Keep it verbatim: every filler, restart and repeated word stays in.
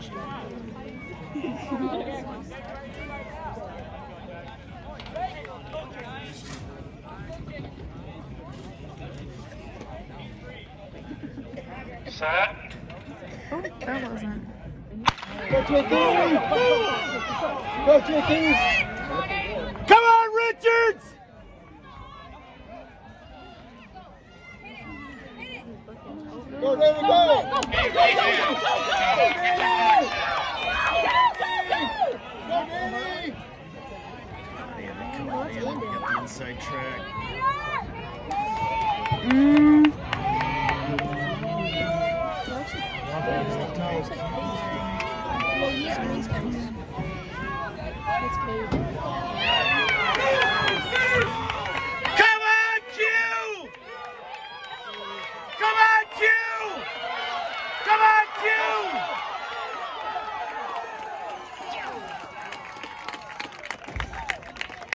Set. Oh, that wasn't. Go, Jakey! Go, Jakey! Come on, Richards! Go, David, go! Go, David! Inside track. Mm. That's